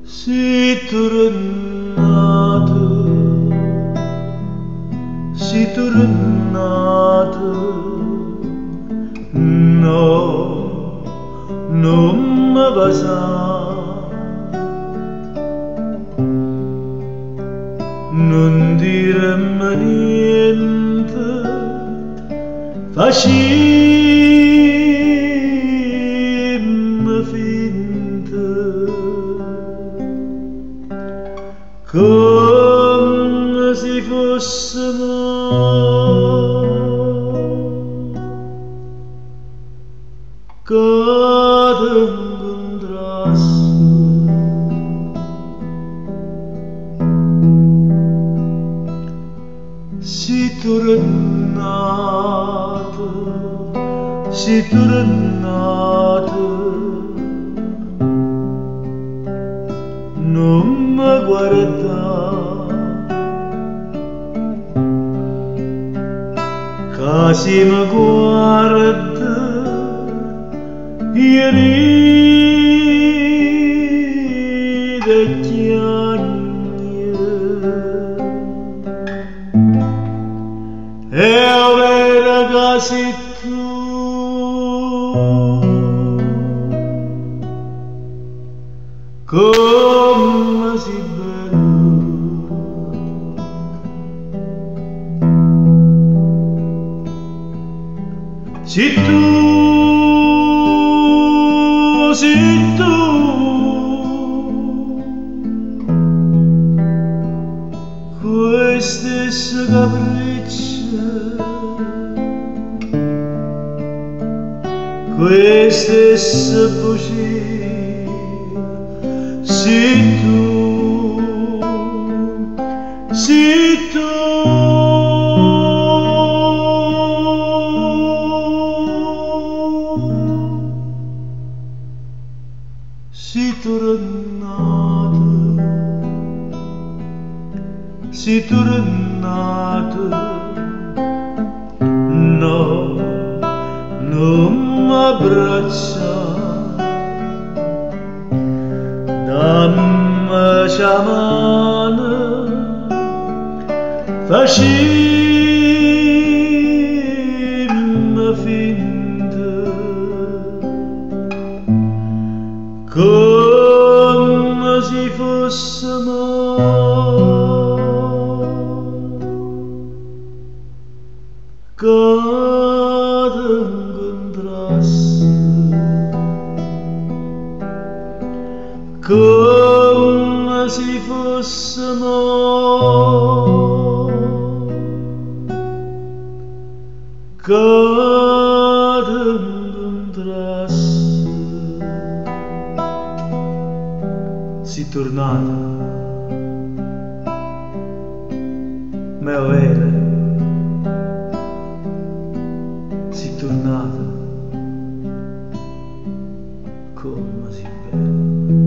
si tornato, no, non mi basa, non dirmi niente, facimmi finta, come se fossimo che t'incontrassi. Si tornato, non mi guarda, che se mi guarda, io rido e piango. E vera che sei tu, come sei bello, sei tu, queste capricce, queste bugie, sei tu, sei tu. Si tornato, no, non m'abbraccia, dammi la mano, facimmi finta, come se fossimo che t'incontrassi, come se fossimo che t'incontrassi. Si tornata, mio vero, si tornata, come si bella.